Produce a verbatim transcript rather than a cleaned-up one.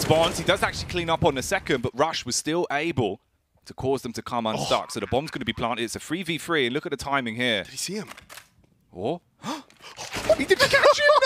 response. He does actually clean up on the second, but Rush was still able to cause them to come unstuck. Oh. So the bomb's going to be planted. It's a three v three, and look at the timing here. Did he see him? Oh. He didn't catch him!